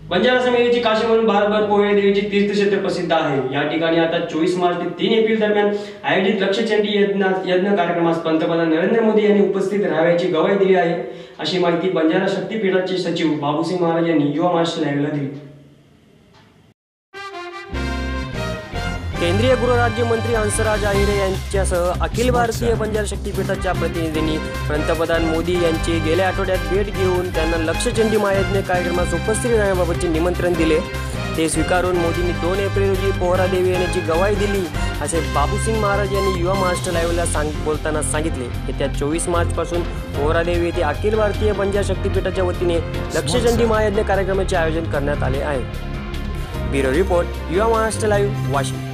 बंजारा समाजाची काशी म्हणून बारबार पोहळे देवीचे तीर्थक्षेत्र प्रसिद्ध आहे। या ठिकाणी आता 24 मार्च ते 3 एप्रिल दरम्यान आयोजित लक्षचंडी यज्ञ कार्यक्रमास पंतप्रधान नरेंद्र मोदी यांनी उपस्थित राहायची गवाही दिली आहे, अशी माहिती बंजारा शक्तीपीठाचे सचिव बाबूसिंग महाराज यांनी युवा महाराष्ट्र लाईव्हला दिली। केंद्रीय गृहराज्यमंत्री हंसराज अहिरे यांच्यासह अखिल भारतीय बंजारा शक्तीपीठाच्या प्रतिनिधींनी पंतप्रधान मोदी यांची गेल्या आठवड्यात भेट घेऊन त्यांना लक्षचंडी महायज्ञ कार्यक्रमास उपस्थित राहण्याबाबतचे निमंत्रण दिले। ते स्वीकारून मोदींनी 2 एप्रिल रोजी पोहरा देवी येण्याची गवाही दिली, असे बाबूसिंग महाराज यांनी युवा महाराष्ट्र लाईव्हला बोलताना सांगितले। येत्या 24 मार्च पासून पोहरा देवी येथे अखिल भारतीय बंजारा शक्तीपीठाच्या वतीने लक्षचंडी महायज्ञ कार्यक्रमाचे आयोजन करण्यात आले आहे। ब्युरो रिपोर्ट, युवा महाराष्ट्र लाईव्ह, वाशिम।